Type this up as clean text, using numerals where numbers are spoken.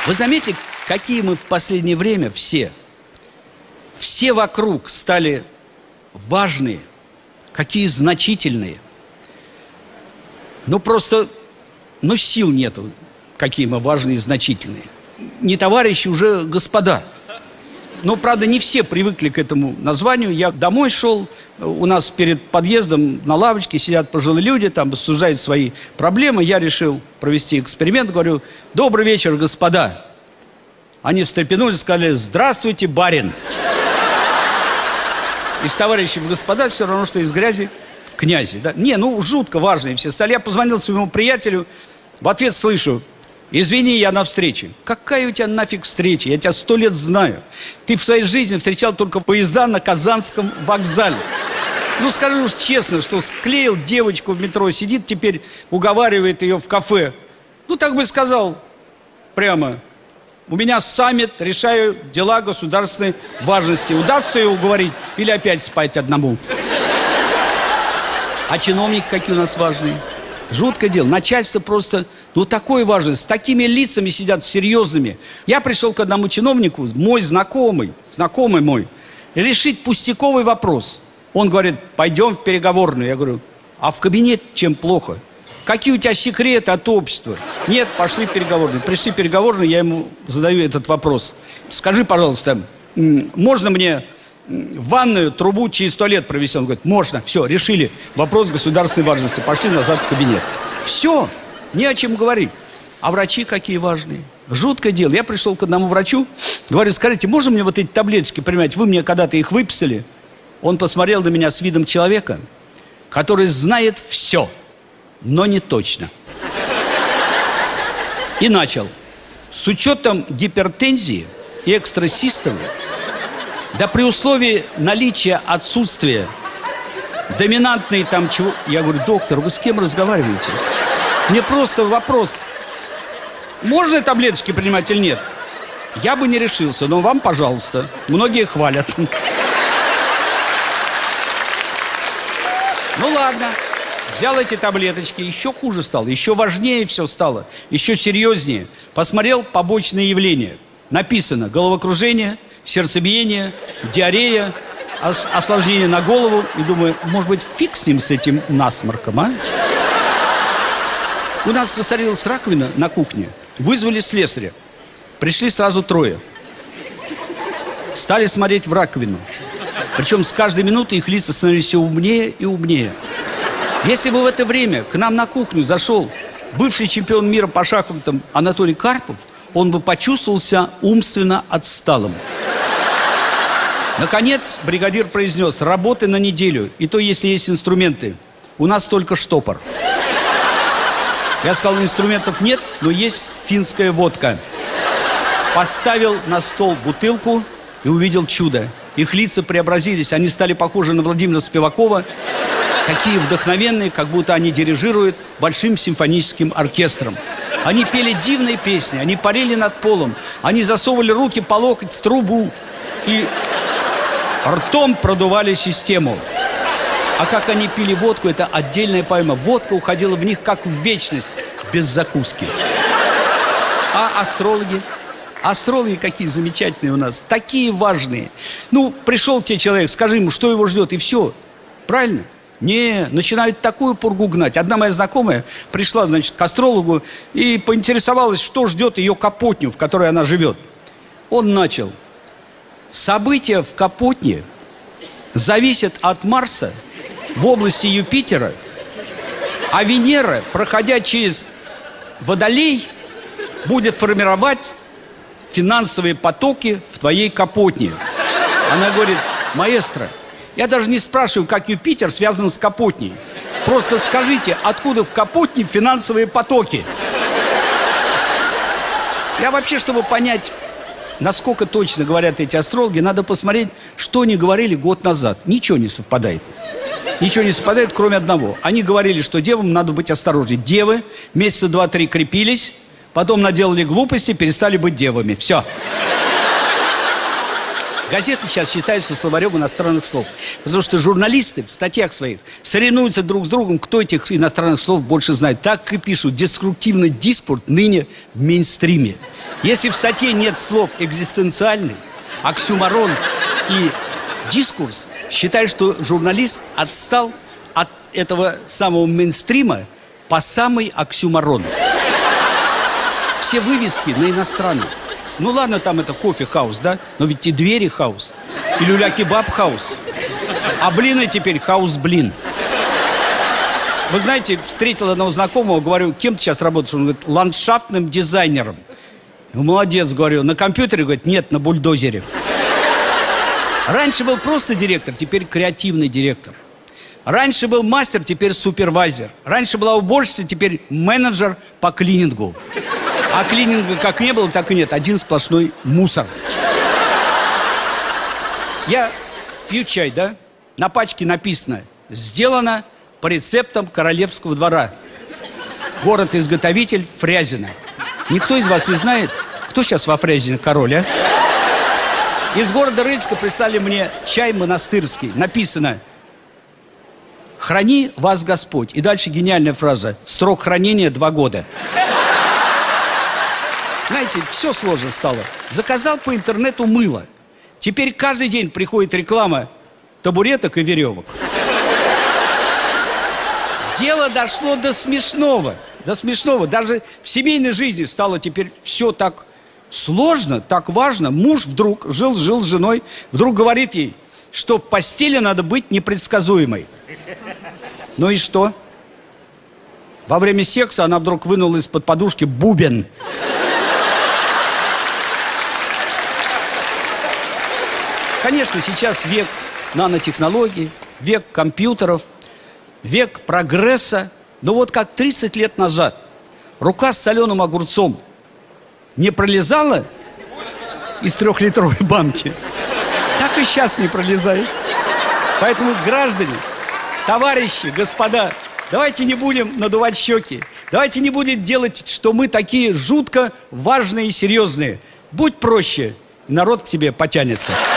Вы заметили, какие мы в последнее время все вокруг стали важные, какие значительные. Ну, просто, сил нету, какие мы важные и значительные. Не товарищи, уже господа. Но, правда, не все привыкли к этому названию. Я домой шел, у нас перед подъездом на лавочке сидят пожилые люди, там обсуждают свои проблемы. Я решил провести эксперимент, говорю: добрый вечер, господа. Они встрепенулись, сказали: здравствуйте, барин. Из товарищей в господа все равно, что из грязи в князи. Да? Жутко важные все стали. Я позвонил своему приятелю, в ответ слышу: извини, я на встрече. Какая у тебя нафиг встреча? Я тебя 100 лет знаю. Ты в своей жизни встречал только поезда на Казанском вокзале. Скажи уж честно, что склеил девочку в метро, сидит теперь, уговаривает ее в кафе. Так бы сказал прямо: у меня саммит, решаю дела государственной важности. Удастся ее уговорить или опять спать одному? А чиновники какие у нас важные? Жуткое дело. Начальство просто, такое важное. С такими лицами сидят серьезными. Я пришел к одному чиновнику, мой знакомый мой, решить пустяковый вопрос. Он говорит: пойдем в переговорную. Я говорю: а в кабинет чем плохо? Какие у тебя секреты от общества? Нет, пошли в переговорную. Пришли в переговорную, я ему задаю этот вопрос. Скажи, пожалуйста, можно мне в ванную трубу через туалет провести? Он говорит: можно. Все, решили вопрос государственной важности. Пошли назад в кабинет. Все, не о чем говорить. А врачи какие важные. Жуткое дело. Я пришел к одному врачу, говорю: скажите, можно мне вот эти таблеточки принимать? Вы мне когда-то их выписали. Он посмотрел на меня с видом человека, который знает все, но не точно. И начал: с учетом гипертензии и экстрасистолы, да при условии наличия отсутствия доминантной там чего... Я говорю: доктор, вы с кем разговариваете? Мне просто вопрос: можно таблеточки принимать или нет? Я бы не решился, но вам, пожалуйста. Многие хвалят. Ладно. Взял эти таблеточки, еще хуже стало, еще важнее все стало, еще серьезнее. Посмотрел побочные явления. Написано: головокружение, сердцебиение, диарея, осложнение на голову. И думаю, может быть, фиг с ним, с этим насморком, а? У нас засорилась раковина на кухне. Вызвали слесаря. Пришли сразу 3. Стали смотреть в раковину. Причем с каждой минутой их лица становились все умнее и умнее. Если бы в это время к нам на кухню зашел бывший чемпион мира по шахматам Анатолий Карпов, он бы почувствовал себя умственно отсталым. Наконец бригадир произнес: работы на неделю, и то, если есть инструменты. У нас только штопор. Я сказал: инструментов нет, но есть финская водка. Поставил на стол бутылку и увидел чудо. Их лица преобразились, они стали похожи на Владимира Спивакова. Такие вдохновенные, как будто они дирижируют большим симфоническим оркестром. Они пели дивные песни, они парили над полом, они засовывали руки по локоть в трубу и ртом продували систему. А как они пили водку, это отдельная поэма. Водка уходила в них как в вечность, без закуски. А астрологи? Астрологи какие замечательные у нас, такие важные. Пришел к тебе человек, скажи ему, что его ждет, и все. Правильно? Не, начинают такую пургу гнать. Одна моя знакомая пришла, к астрологу и поинтересовалась, что ждет ее Капотню, в которой она живет. Он начал: события в Капотне зависят от Марса в области Юпитера, а Венера, проходя через Водолей, будет формировать финансовые потоки в твоей Капотне. Она говорит: маэстро, я даже не спрашиваю, как Юпитер связан с Капотней. Просто скажите, откуда в Капотне финансовые потоки? Я вообще, чтобы понять, насколько точно говорят эти астрологи, надо посмотреть, что они говорили год назад. Ничего не совпадает. Ничего не совпадает, кроме одного. Они говорили, что девам надо быть осторожнее. Девы месяца 2-3 крепились, потом наделали глупости, перестали быть девами. Все. Газеты сейчас считаются словарем иностранных слов. Потому что журналисты в статьях своих соревнуются друг с другом, кто этих иностранных слов больше знает. Так и пишут: деструктивный диспут ныне в мейнстриме. Если в статье нет слов экзистенциальный, оксюморон и дискурс, считаю, что журналист отстал от этого самого мейнстрима по самый оксюморон. Все вывески на иностранных. Ну ладно, там это кофе-хаус, да? Но ведь и двери хаус. И люля-кебаб-хаус. А блины теперь хаус-блин. Вы знаете, встретил одного знакомого, говорю: кем ты сейчас работаешь? Он говорит: ландшафтным дизайнером. Молодец, говорю. На компьютере? Говорит: нет, на бульдозере. Раньше был просто директор, теперь креативный директор. Раньше был мастер, теперь супервайзер. Раньше была уборщица, теперь менеджер по клинингу. А клининга как не было, так и нет. Один сплошной мусор. Я пью чай, да? На пачке написано: сделано по рецептам королевского двора. Город-изготовитель Фрязино. Никто из вас не знает, кто сейчас во Фрязино король, а? Из города Рыльска прислали мне чай монастырский. Написано: храни вас Господь. И дальше гениальная фраза: срок хранения 2 года. Знаете, все сложно стало. Заказал по интернету мыло. Теперь каждый день приходит реклама табуреток и веревок. Дело дошло до смешного. До смешного. Даже в семейной жизни стало теперь все так сложно, так важно. Муж вдруг жил с женой, вдруг говорит ей, что в постели надо быть непредсказуемой. Ну и что? Во время секса она вдруг вынула из-под подушки бубен. Конечно, сейчас век нанотехнологий, век компьютеров, век прогресса. Но вот как 30 лет назад рука с соленым огурцом не пролезала из 3-литровой банки, так и сейчас не пролезает. Поэтому, граждане, товарищи, господа, давайте не будем надувать щеки. Давайте не будем делать, что мы такие жутко важные и серьезные. Будь проще, народ к тебе потянется.